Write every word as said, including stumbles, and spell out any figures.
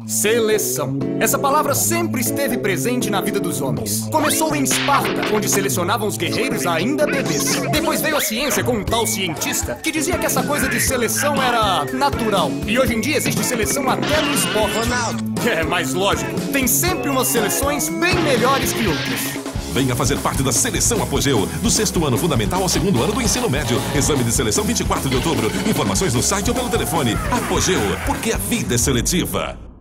Seleção. Essa palavra sempre esteve presente na vida dos homens. Começou em Esparta, onde selecionavam os guerreiros ainda bebês. Depois veio a ciência com um tal cientista que dizia que essa coisa de seleção era natural. E hoje em dia existe seleção até no esporte. Ronaldo. É, mas lógico, tem sempre umas seleções bem melhores que outras. Venha fazer parte da Seleção Apogeu, do sexto ano fundamental ao segundo ano do ensino médio. Exame de seleção vinte e quatro de outubro. Informações no site ou pelo telefone. Apogeu, porque a vida é seletiva.